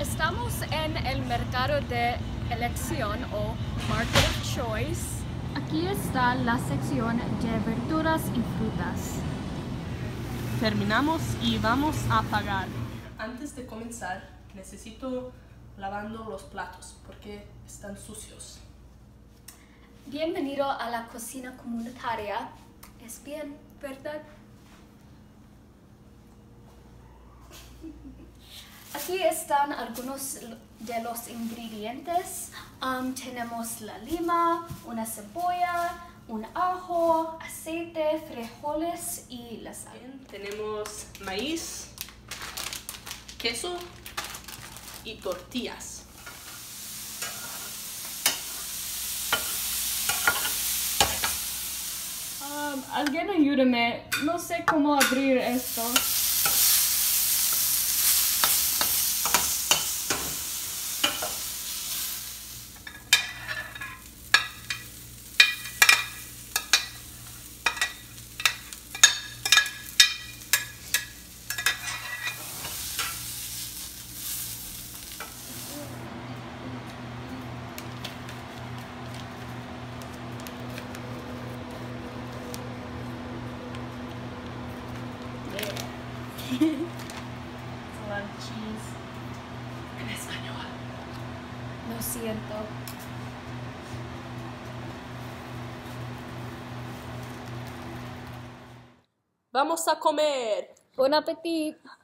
Estamos en el mercado de elección o Market of Choice. Aquí está la sección de verduras y frutas. Terminamos y vamos a pagar. Antes de comenzar, necesito lavando los platos porque están sucios. Bienvenido a la cocina comunitaria. Es bien, ¿verdad? Aquí están algunos de los ingredientes. Tenemos la lima, una cebolla, un ajo, aceite, frijoles y la sal. Bien, tenemos maíz, queso y tortillas. Alguien ayúdame, no sé cómo abrir esto. It's a lot of cheese. En español. Lo siento. Vamos a comer. Bon appetit!